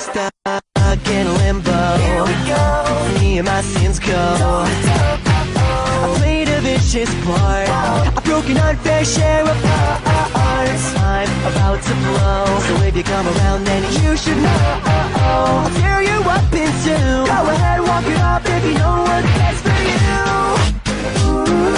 stuck in limbo. Here we go. Me and my sins go. I played a vicious part. I've broken unfair share of hearts. I'm about to blow, so if you come around then you should know. I'll tear you up in two. Go ahead, walk it off if you know what's best for you.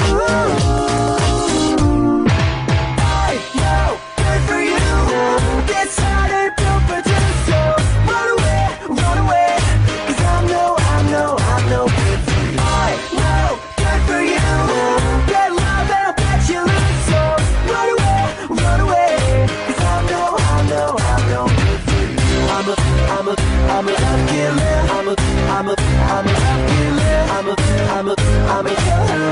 I know, good for you. This heart ain't built for two, so run away, 'cause I'm no good for you. I know, good for you. Get love and I'll bet you lose, so run away, 'cause I'm no good for you. I'm a love killer. I'm a love killer. I'm a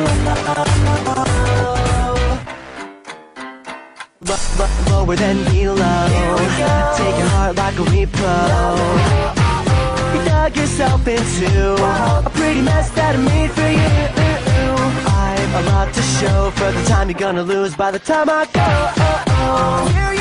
lower than below. Take your heart like a repo. You dug yourself into a pretty mess that I made for you. I've a lot to show for the time you're gonna lose by the time I go.